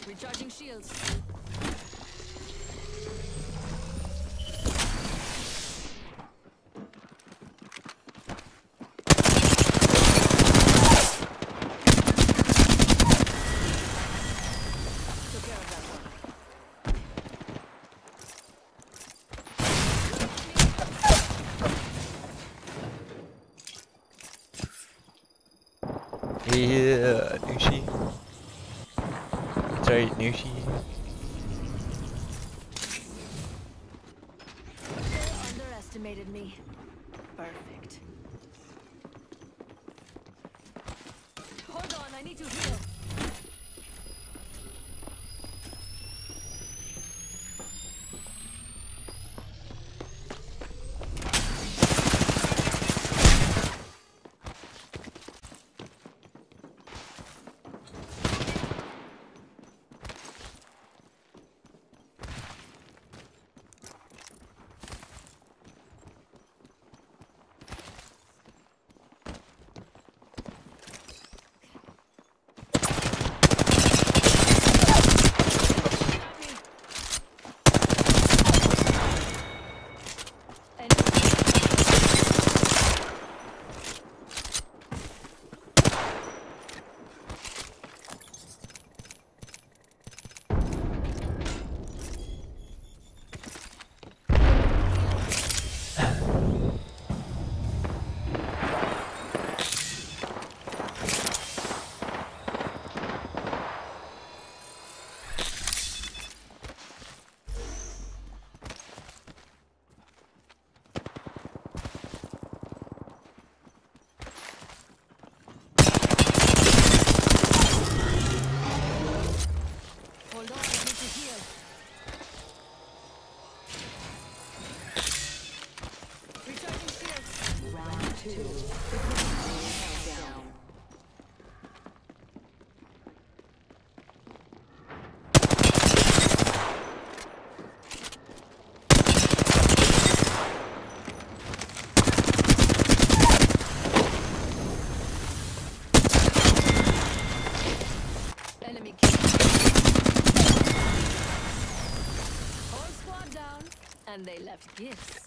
Recharging shields. Took care of that one. Yeah, Nushi. Sorry, Nushi. They underestimated me. Perfect. Hold on, I need to heal. Hold on, I need to heal. Recharging shields. Round 2. Countdown. Enemy kill. Whole squad down, and they left gifts.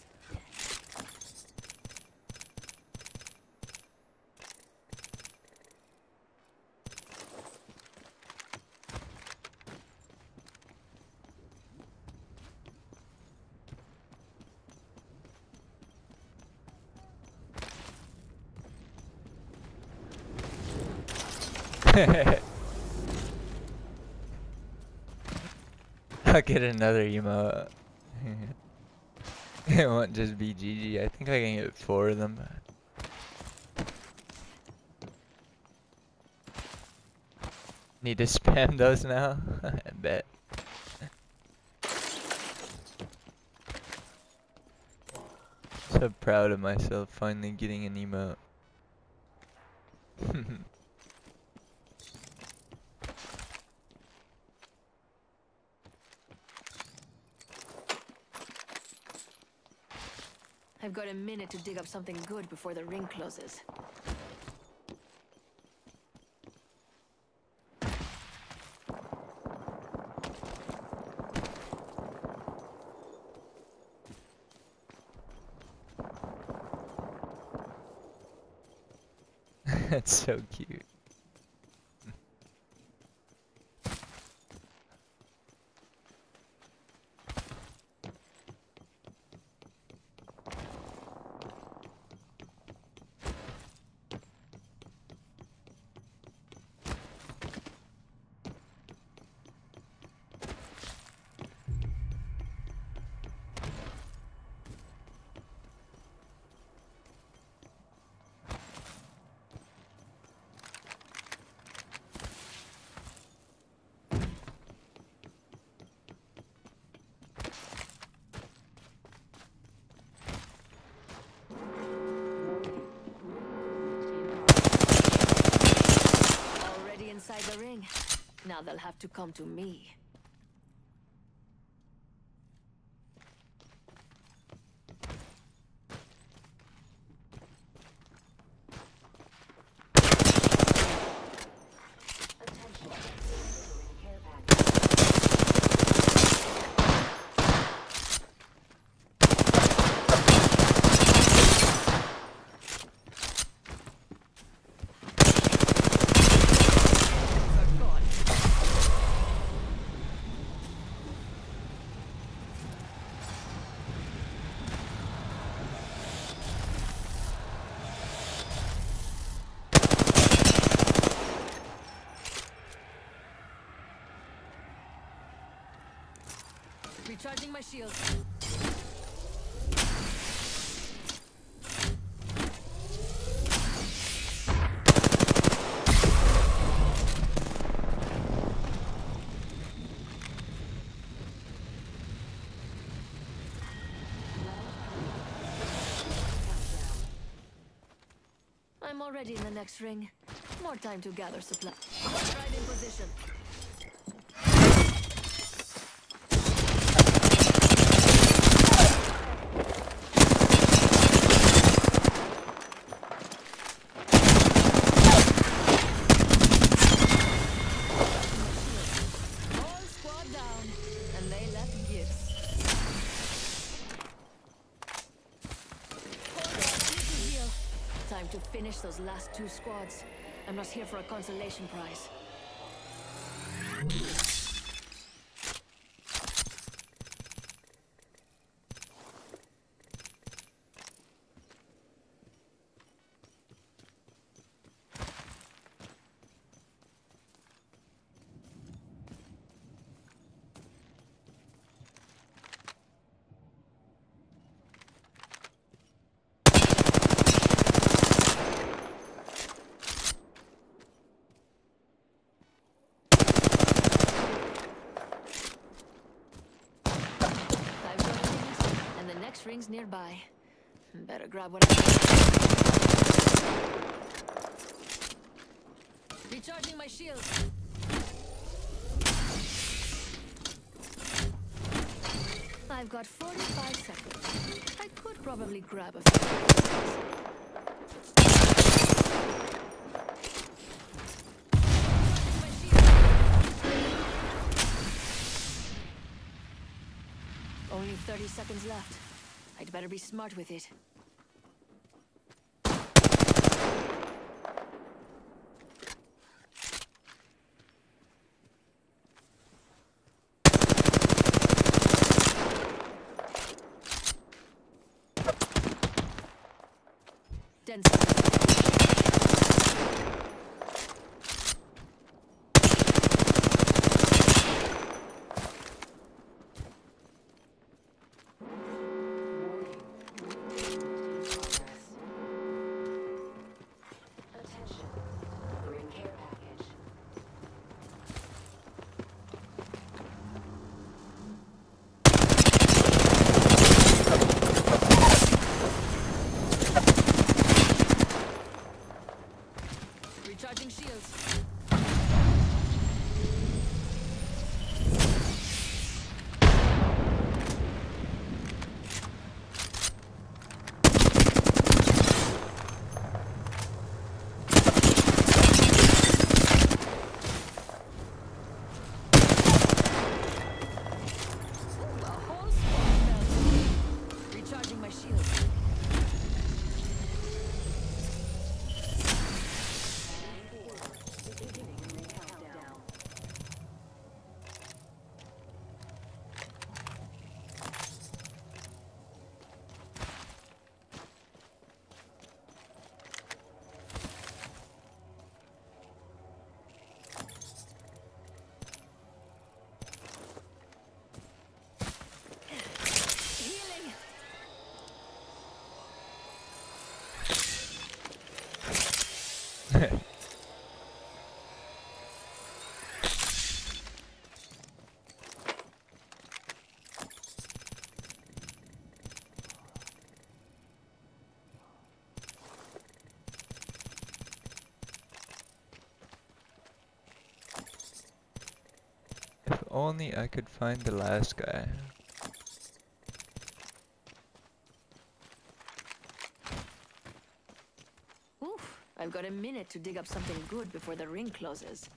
I'll get another emote. It won't just be GG. I think I can get 4 of them. Need to spam those now? I bet. So proud of myself finally getting an emote. I've got a minute to dig up something good before the ring closes. That's so cute. Inside the ring. Now they'll have to come to me. Attention. Care package. Recharging my shield. I'm already in the next ring. More time to gather supply. Right in position. All squad down, and they left gifts. Hold on, I need to heal. Time to finish those last two squads. I'm not here for a consolation prize. Rings nearby. Better grab what I can. Recharging my shield. I've got 45 seconds. I could probably grab a few. Only 30 seconds left. I'd better be smart with it. Recharging shields. If only I could find the last guy. Oof, I've got a minute to dig up something good before the ring closes.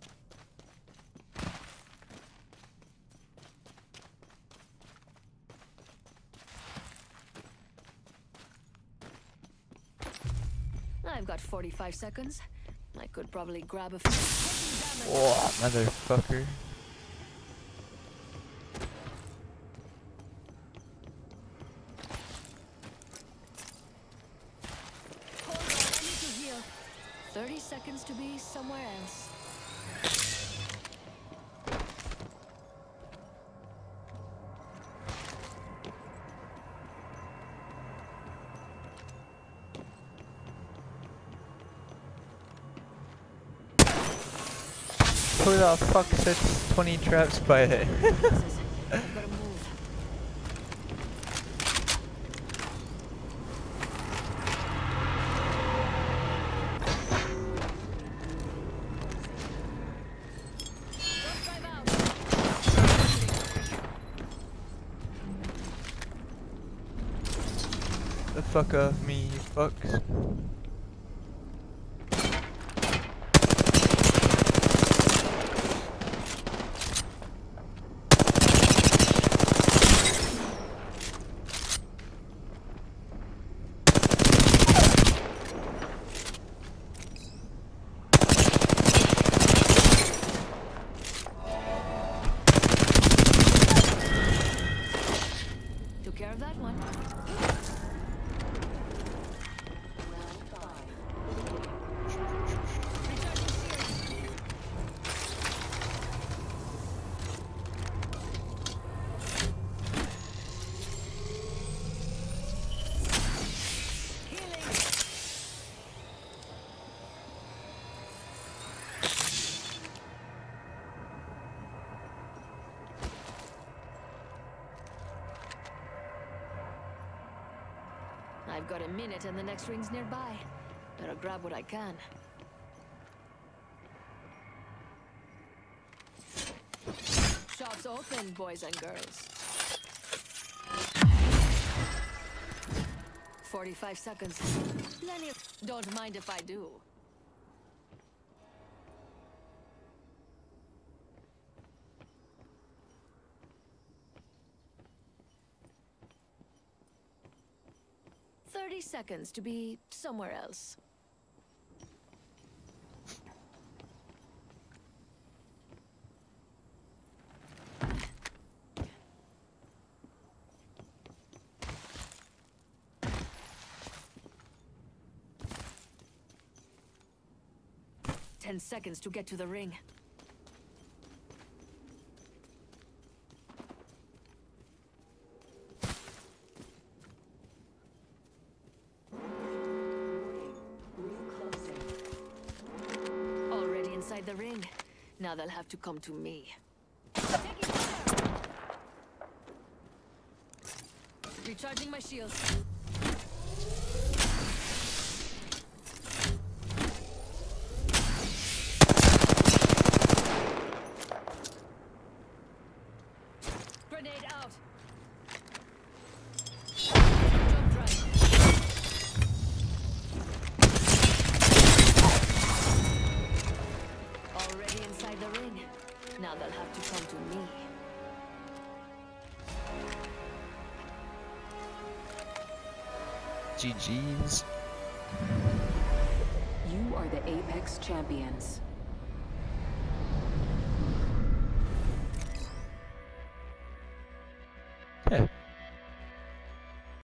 I've got 45 seconds. I could probably grab a few. Oh, motherfucker. Hold on, I need to heal. 30 seconds to be somewhere else. Who the fuck sets 20 traps by it? I've gotta move. Don't drive out. The fuck off me, you fucks. Took care of that one. I've got a minute and the next ring's nearby. Better grab what I can. Shops open, boys and girls. 45 seconds. Plenty of... Don't mind if I do. Seconds to be somewhere else. Ten seconds to get to the ring. Inside the ring. Now they'll have to come to me. Recharging my shields. Grenade out. Jump right. Already inside the ring. Now they'll have to come to me. GG's. You are the Apex champions.